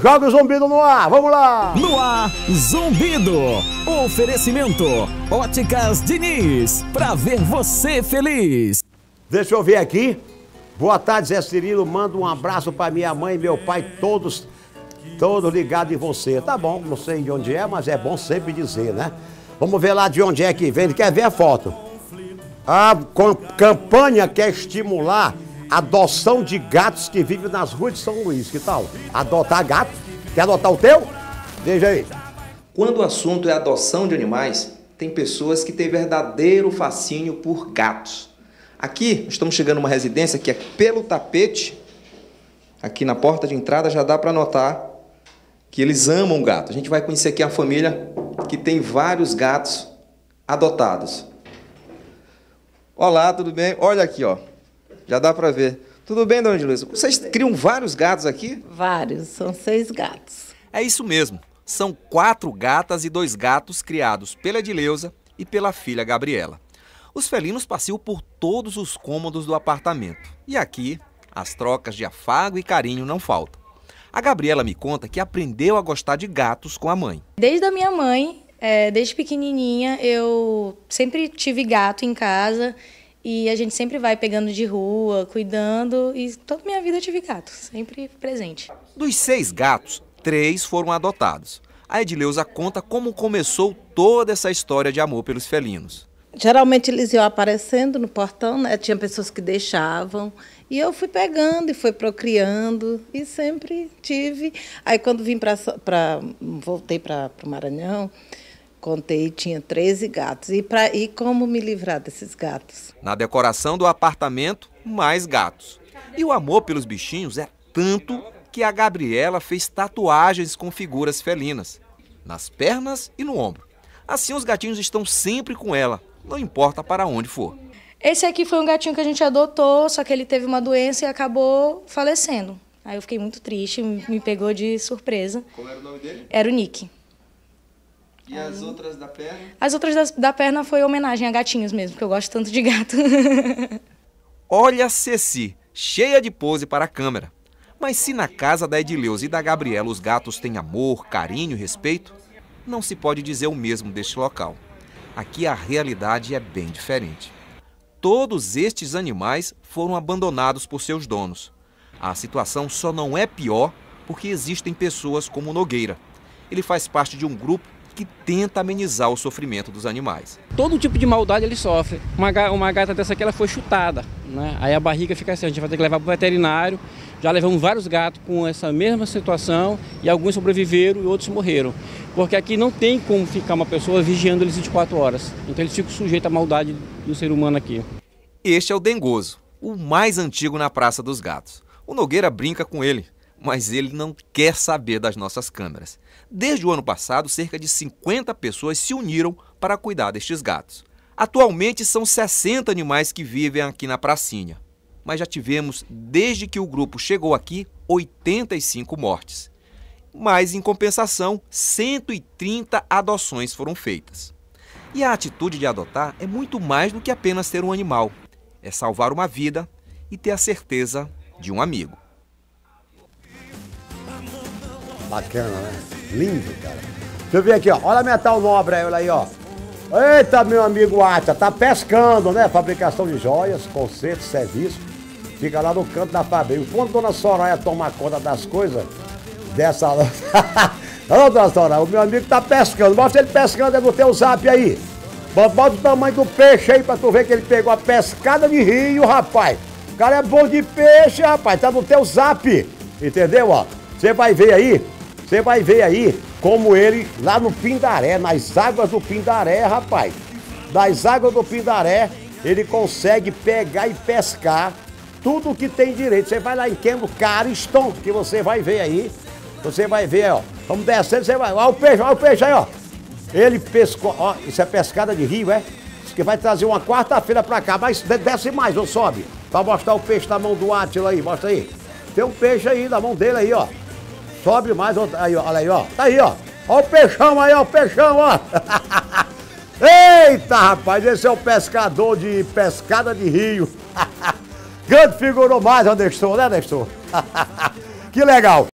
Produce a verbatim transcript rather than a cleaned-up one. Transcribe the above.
Joga o zumbido no ar, vamos lá! No ar, Zumbido. Oferecimento, Óticas Diniz, pra ver você feliz. Deixa eu ver aqui. Boa tarde, Zé Cirilo. Manda um abraço pra minha mãe e meu pai, todos, todos ligados em você. Tá bom, não sei de onde é, mas é bom sempre dizer, né? Vamos ver lá de onde é que vem. Ele quer ver a foto. A campanha quer estimular a adoção de gatos que vivem nas ruas de São Luís. Que tal? Adotar gato? Quer adotar o teu? Veja aí. Quando o assunto é adoção de animais, tem pessoas que têm verdadeiro fascínio por gatos. Aqui, estamos chegando numa residência que é pelo tapete. Aqui na porta de entrada já dá para notar que eles amam gato. A gente vai conhecer aqui a família que tem vários gatos adotados. Olá, tudo bem? Olha aqui, ó. Já dá para ver. Tudo bem, dona Edileuza? Vocês criam vários gatos aqui? Vários, são seis gatos. É isso mesmo. São quatro gatas e dois gatos criados pela Edileuza e pela filha Gabriela. Os felinos passeiam por todos os cômodos do apartamento. E aqui, as trocas de afago e carinho não faltam. A Gabriela me conta que aprendeu a gostar de gatos com a mãe. Desde a minha mãe, é, desde pequenininha, eu sempre tive gato em casa e a gente sempre vai pegando de rua, cuidando, e toda a minha vida eu tive gato, sempre presente. Dos seis gatos, três foram adotados. A Edileuza conta como começou toda essa história de amor pelos felinos. Geralmente eles iam aparecendo no portão, né? Tinha pessoas que deixavam. E eu fui pegando e fui procriando. E sempre tive. Aí quando vim para. Voltei para o Maranhão, contei, tinha treze gatos. E, pra, e como me livrar desses gatos? Na decoração do apartamento, mais gatos. E o amor pelos bichinhos é tanto que a Gabriela fez tatuagens com figuras felinas, nas pernas e no ombro. Assim os gatinhos estão sempre com ela. Não importa para onde for. Esse aqui foi um gatinho que a gente adotou, só que ele teve uma doença e acabou falecendo. Aí eu fiquei muito triste, me pegou de surpresa. Como era o nome dele? Era o Nick. E Aí... as outras da perna? As outras da, da perna foi homenagem a gatinhos mesmo, porque eu gosto tanto de gato. Olha a Ceci, cheia de pose para a câmera. Mas se na casa da Edileuza e da Gabriela os gatos têm amor, carinho e respeito, não se pode dizer o mesmo deste local. Aqui a realidade é bem diferente. Todos estes animais foram abandonados por seus donos. A situação só não é pior porque existem pessoas como o Nogueira. Ele faz parte de um grupo que tenta amenizar o sofrimento dos animais. Todo tipo de maldade ele sofre. Uma, uma gata dessa aqui ela foi chutada, né? Aí a barriga fica assim, a gente vai ter que levar para o veterinário. Já levamos vários gatos com essa mesma situação e alguns sobreviveram e outros morreram. Porque aqui não tem como ficar uma pessoa vigiando eles vinte e quatro horas. Então eles ficam sujeitos à maldade do ser humano aqui. Este é o Dengoso, o mais antigo na Praça dos Gatos. O Nogueira brinca com ele, mas ele não quer saber das nossas câmeras. Desde o ano passado, cerca de cinquenta pessoas se uniram para cuidar destes gatos. Atualmente são sessenta animais que vivem aqui na pracinha. Mas já tivemos, desde que o grupo chegou aqui, oitenta e cinco mortes. Mas, em compensação, cento e trinta adoções foram feitas. E a atitude de adotar é muito mais do que apenas ter um animal. É salvar uma vida e ter a certeza de um amigo. Bacana, né? Lindo, cara. Deixa eu ver aqui, ó. Olha a Metal Nobre aí, olha aí, ó. Eita, meu amigo Atia, tá pescando, né? Fabricação de joias, conserto, serviço. Fica lá no canto da fábrica. Quando a dona Soraya toma conta das coisas, dessa... Não, dona Soraya, o meu amigo tá pescando. Mostra ele pescando aí no teu zap aí. Bota o tamanho do peixe aí pra tu ver que ele pegou a pescada de rio, rapaz. O cara é bom de peixe, rapaz. Tá no teu zap. Entendeu, ó? Você vai ver aí, você vai ver aí como ele, lá no Pindaré, nas águas do Pindaré, rapaz. Das águas do Pindaré, ele consegue pegar e pescar tudo que tem direito. Você vai lá em Quemo Cariston, que você vai ver aí. Você vai ver, ó. Vamos descendo, você vai. Olha o peixe, olha o peixe aí, ó. Ele pescou, ó, isso é pescada de rio, é? Diz que vai trazer uma quarta-feira pra cá, mas desce mais, ou sobe. Pra mostrar o peixe na mão do Átila aí, mostra aí. Tem um peixe aí na mão dele aí, ó. Sobe mais, aí, ó, olha aí, ó. Tá aí, ó. Olha o peixão aí, ó, o peixão, ó. Eita, rapaz, esse é o pescador de pescada de rio. Grande figurou mais, ó, Nestor, né, Nestor? Que legal.